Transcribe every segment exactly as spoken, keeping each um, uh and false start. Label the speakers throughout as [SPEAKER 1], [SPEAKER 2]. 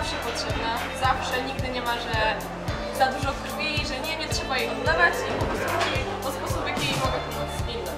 [SPEAKER 1] zawsze potrzebna, zawsze, nigdy nie ma, że za dużo krwi, że nie, nie trzeba jej oddawać i po prostu chodzi o sposób, w jaki mogę pomóc innym.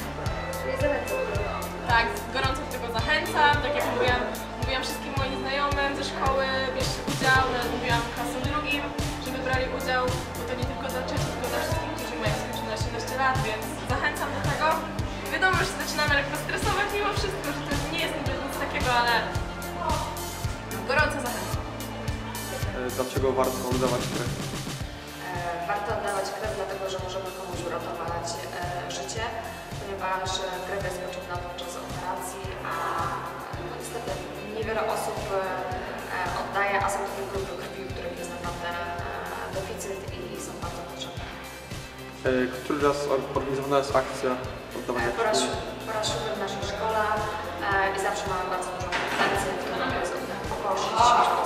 [SPEAKER 1] Tak, gorąco do tego zachęcam, tak jak mówiłam, mówiłam wszystkim moim znajomym ze szkoły, bierzcie udział, nawet mówiłam klasom drugim, żeby brali udział, bo to nie tylko dla Czechów, tylko dla wszystkich, którzy mają skończone osiemnaście lat, więc zachęcam do tego. Wiadomo, że się zaczynamy lekko stresować mimo wszystko, że to nie jest niby nic takiego, ale gorąco zachęcam.
[SPEAKER 2] Dlaczego warto oddawać krew?
[SPEAKER 3] Warto oddawać krew, dlatego że możemy komuś uratować e, życie, ponieważ krew jest potrzebna podczas operacji, a no, niestety niewiele osób e, oddaje, a są takie grupy krwi, w których jest naprawdę e, deficyt i są bardzo potrzebne.
[SPEAKER 2] Który raz organizowana jest akcja oddawania
[SPEAKER 3] Po raz,
[SPEAKER 2] krwi?
[SPEAKER 3] po raz siódmy w naszej szkole e, i zawsze mamy bardzo dużą konferencję, w której mogę poprosić